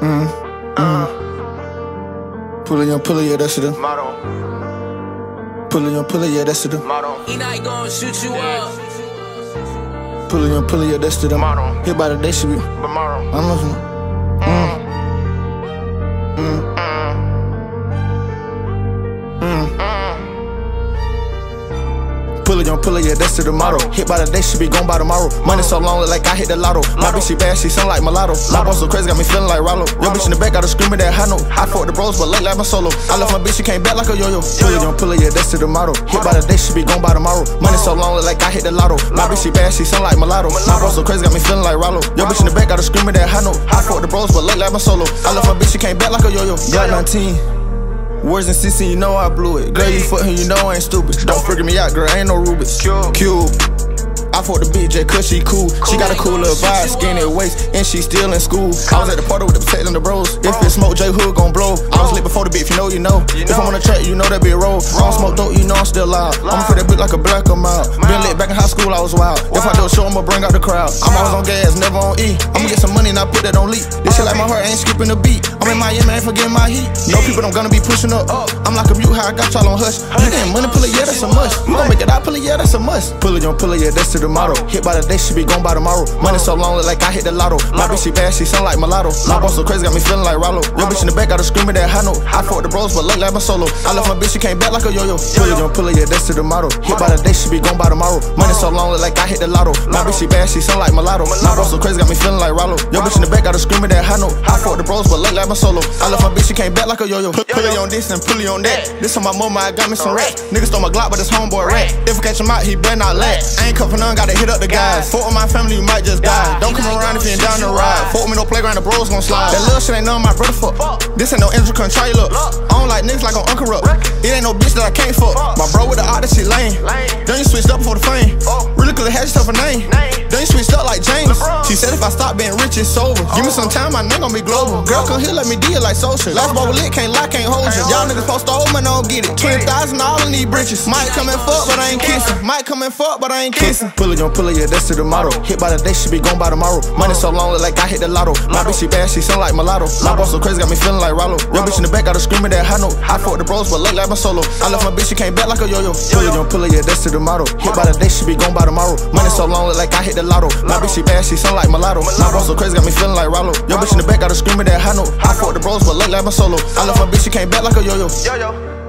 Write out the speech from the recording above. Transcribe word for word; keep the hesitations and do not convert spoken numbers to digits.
Mm, mm. Pully on Pully, yeah, that's it. Pully on Pully, yeah, that's it. He not gon' shoot you up. Pully on Pully, yeah, that's it. Hit by the day, she be. I'm looking. Mm. Mm. Mm. Pully on Pully, yeah, that's to the motto. Hit by the day, she be gone by tomorrow. Money so long, look like I hit the lotto. My bitch, she bad, she sound like mulatto. My boss so crazy, got me feeling like Rollo. Your bitch in the back, got her screaming that high note. I fought the bros, but late like my solo. I left my bitch, she came back like a yo-yo. Pully on Pully, yeah, that's to the motto. Hit by the day, she be gone by tomorrow. Money so long, look like I hit the lotto. My bitch, she bad, she sound like mulatto. My boss so crazy, got me feeling like Rollo. Your bitch in the back, got her screaming that high note. I fought the bros, but late like my solo. I left my bitch, she came back like a yo-yo. Got nineteen. Words in sixteen, you know I blew it. Girl, you fucking, you know I ain't stupid. Don't figure me out, girl, I ain't no Rubik's Cube. I fought the B J cause she cool. She got a cool little vibe, skinny waist, and she still in school. I was at the party with the protecting the bros. If it smoke, J Hood gon' blow. I was lit before the beat, if you know, you know. If I'm on the track, you know that be a roll. I don't smoke dope, you know I'm still loud. I'ma fit that bitch like a black I'm out. Been lit back in high school, I was wild. If I do a show, I'ma bring out the crowd. I'm always on gas, never on E. I'ma get some money and I put that on leak. This shit like my heart ain't skipping a beat. I'm in Miami, I ain't forgetting my heat. No people don't gonna be pushing up. I'm like a mute, how I got y'all on hush. You getting money, Pully, yeah, that's a must. You gon' make it out, Pully, yeah, that's a must. Pully on Pully, yeah, that's to the motto. Hit by the day, she be gone by tomorrow. Money so long, look like I hit the lotto. My bitch, she bad, she sound like mulatto. My boss so crazy, got me feeling like Rollo. Your bitch in the back, got her screaming that high note. I fought the bros, but late like my solo. I left my bitch, she came back like a yo-yo. Pully on Pully, yeah, that's to the motto. Hit by the day, she be gone by tomorrow. Money so long, look like I hit the lotto. My bitch, she bad, she sound like mulatto. My boss so crazy, got me feeling like Rollo. Your bitch in the back, got her screaming that high note. I fought the bros, but late like my solo. I left my bitch, she came back like a yo-yo. Pully on this and Pully on that. This on my mama, I got me some racks. Niggas stole my Glock, but it's homeboy rat. If I catch him out, he better not lack. I ain't cuffin' none, gotta hit up the guys. Fuck with my family, you might just die. Don't come around if you ain't down the ride. Fuck with me, no playground, the bros gon' slide. That little shit ain't none of my brother fuck. This ain't no engine control, look. I don't like niggas like on Uncle Ruck. It ain't no bitch that I can't fuck. My bro with the art, that shit lame. Then you switched up before the fame. Really could've had yourself a name. Then you switched up like James. She said if I stop being rich, it's over. Give me some time, my nigga gon' be global. Girl, come here, let me do it like social. Last ball lit, can't lie, can't hold you. Y'all niggas post over, man, I don't get it. twenty thousand all in these britches. Might come and fuck, but I ain't kissing. Might come and fuck, but I ain't kissing. Pully on Pully, yeah, that's to the motto. Hit by the day, she be gone by tomorrow. Money so long, look like I hit the lotto. My bitch, she bad, she sound like mulatto. My boss so crazy, got me feeling like Rollo. Your bitch in the back, got her screaming that high note. I fought the bros, but late like my solo. I left my bitch, she came back like a yo-yo. Pully on Pully, yeah, that's to the motto. Hit by the day, she be gone by tomorrow. Money so long, look like I hit the lotto. My bitch, she bad, she sound like mulatto. My boss so crazy, got me feeling like Rollo. Your bitch in the back, got her screaming that high note. I fought the bros, but late like my solo. I left my bitch, she came back like a yo-yo.